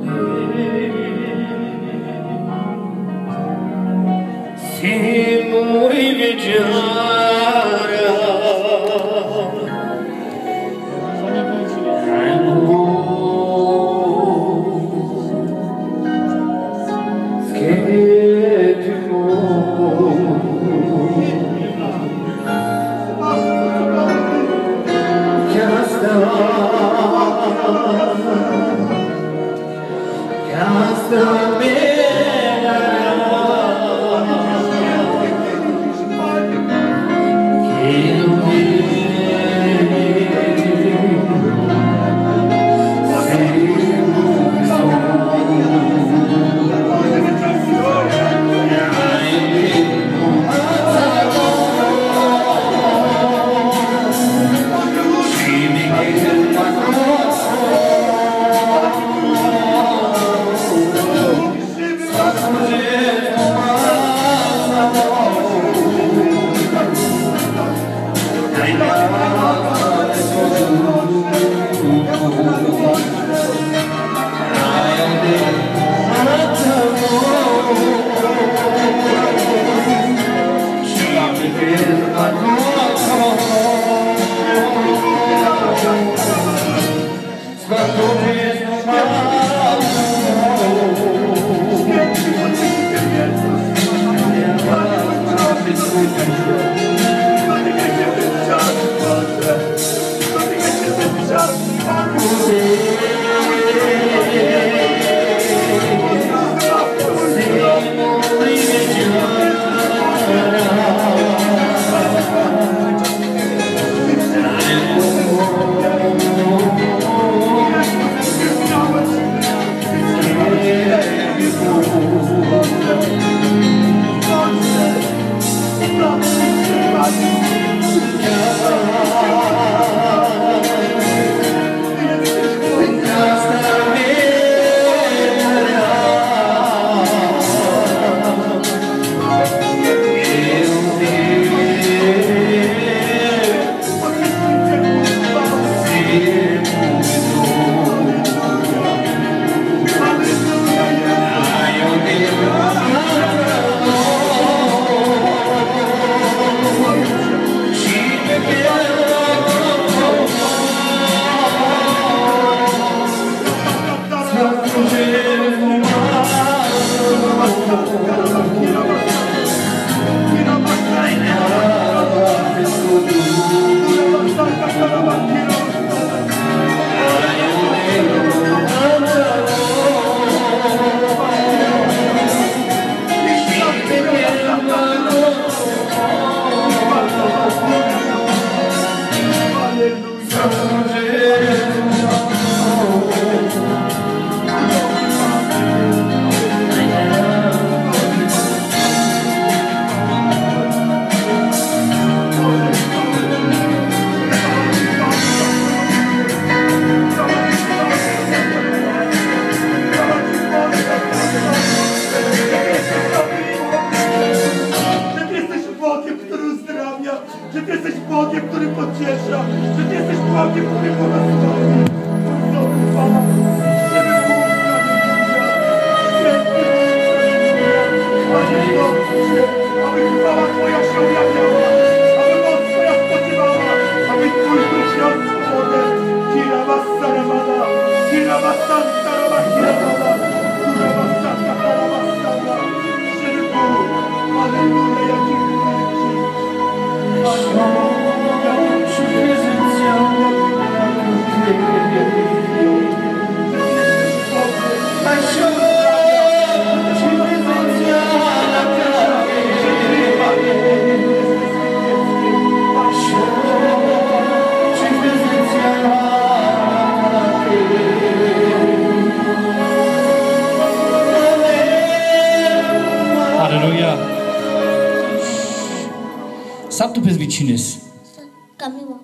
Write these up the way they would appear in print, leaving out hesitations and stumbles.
Sabe tu pesvicines? Camila.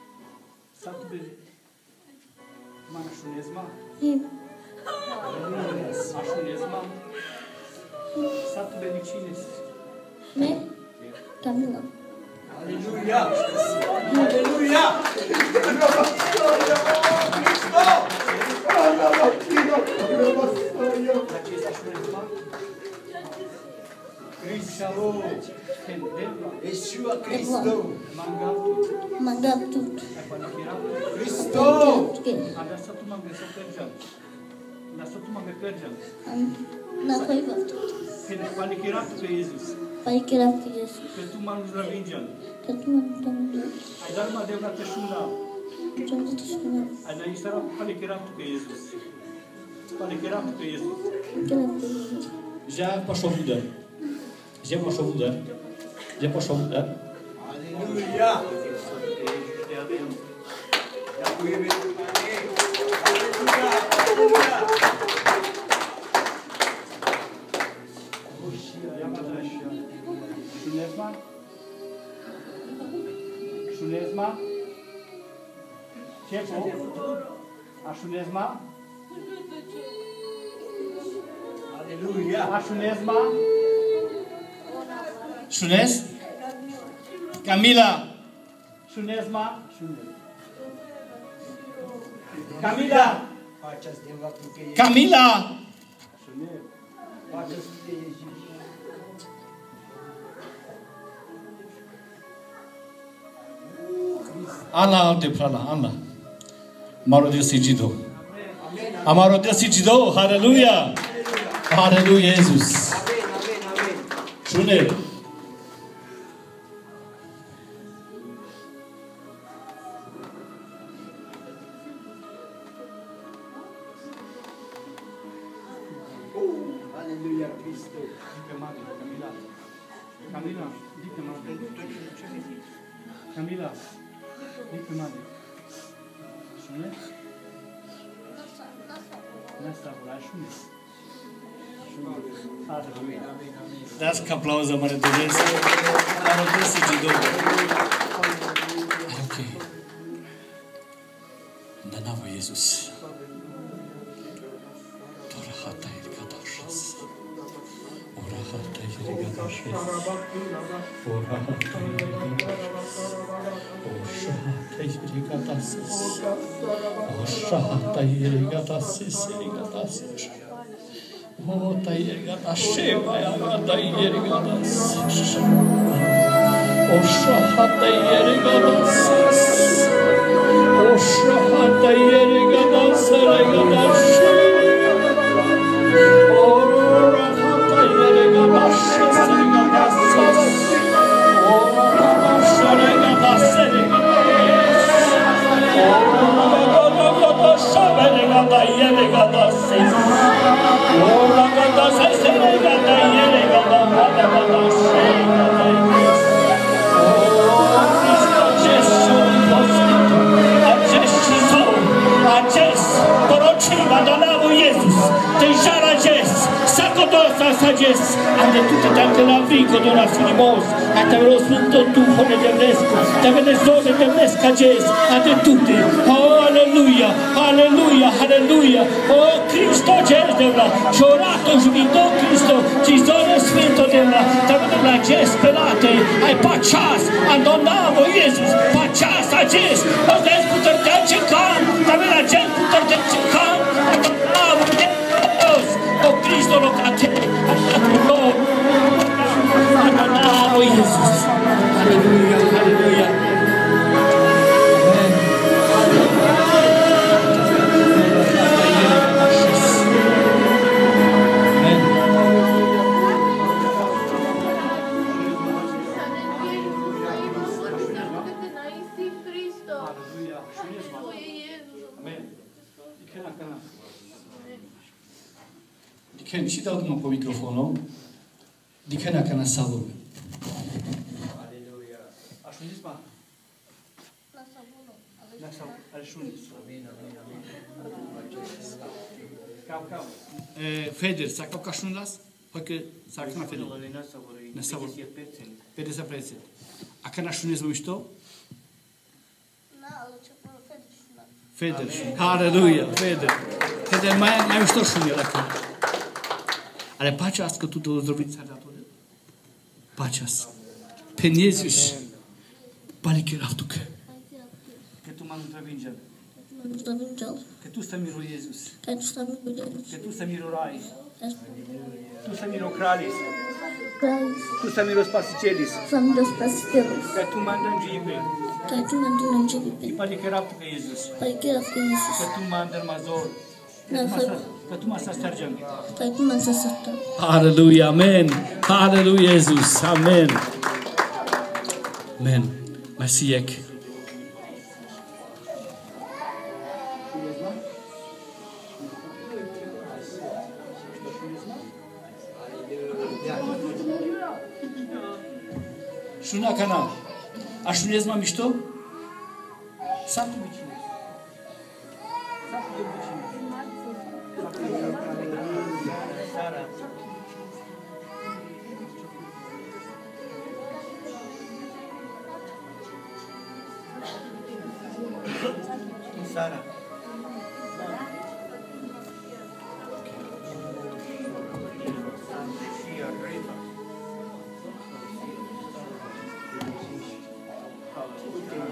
Sabe tu Manșunesma? Manșunesma? Sabe tu pesvicines? Me? Camila. Aleluia! Aleluia! Aleluia! Shalom. Pen Debra. Yeshua Cristo. Mangato. Mangatot. Panikirato. Cristo. Ada satu mangga sekerjang. Ada satu mangga kerjang. Nakoivatot. Pen panikirato ke Yesus. Paikiraf ke Yesus. Pentru manul Ravinjan. Tatuan Domnul. Dar mă devra te șuna. Jangan tershuna. Ana isara panikirato ke Yesus. Panikirato ke Yesus. Kiraf ke Yesus. Já passou o mudar. Já passou o mudar. Já passou o mudar. Aleluia. Aleluia. Șunezma? Șunezma? Ce po? A șunezma? Aleluia. A șunezma? Șunez? Camila! Șunezma? Camila! Faceți de la tu că e. Camila! Faceți de Iisus. Ana alde prala, Ana. Amaro Deus Sidido. Amaro Deus Sidido. Aleluia. Aleluia, Jesus. Amen, amen, amen. Șune. Aleluia, Cristo. Camila. Camila, dică mare. Camila, dică mare. Șunez? Nesta, la șunez. Dați că aplauză mare Dumnezeu. Amaro Deus Sidido. Ok. Da navă Iisus. Torahata irgadașas. Orahata irgadașas. Orahata irgadașas. Oshahata irgadaşas. Ota irgadaşema yamada irgadaşas. Oshahata irgadaşas. Oshahata irgadaşas. Ante tutte tante l'abrigo dona finimos, ante lo sfrutto tu come demnesco, te venezone demnesca jes, ante tutte, oh alleluia, alleluia, alleluia, oh Cristo jes devla, ciorato giubito Cristo, ci zone sfrutto devla, te venezla jes pelate, ai pachas, andonavo Jesus, pachas a jes, os des puter te cecam, te venezla jes puter te cecam, andonavo Deus, oh Cristo lo cate. Oh, Jesus. Aleluia, aleluia. Diken și dau numai pe microfonul. Diken acana salul. Aleluia. Așuniți, mă? Așuniți. Cau. Feder, să cau cașun las? Porque sabe que na Feder. Na sabor. Feder să prețe. Acana așuniți mă mișto? Feder. Aleluia, Feder. Feder mai mișto șunii la că. Ale pacea că tu te zdrobiți adatore. Pacea. Pe Iisus. Palikirav tu că. Că tu m-am întrevinge. Că tu să miru Iisus. Că tu să miru Rai. Tu să miro kralis. Praise. Tu să miros pasicelis. Famílias pastores. Că tu mandam jibe. Que tu mandou não te viver. Pare că raptu că Iisus. Para que ela fez Că isso. tu mandam mazor. Não foi. Că tu mă sargeam. Para que manda sata. Hallelujah. Amen. Hallelujah, Jesus. Amen. Amen. Mesiek. Шуна канал. А шунез мами что? Satu bicine. Satu bicine. Sara. Sara.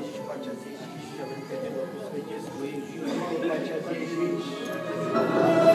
Pacea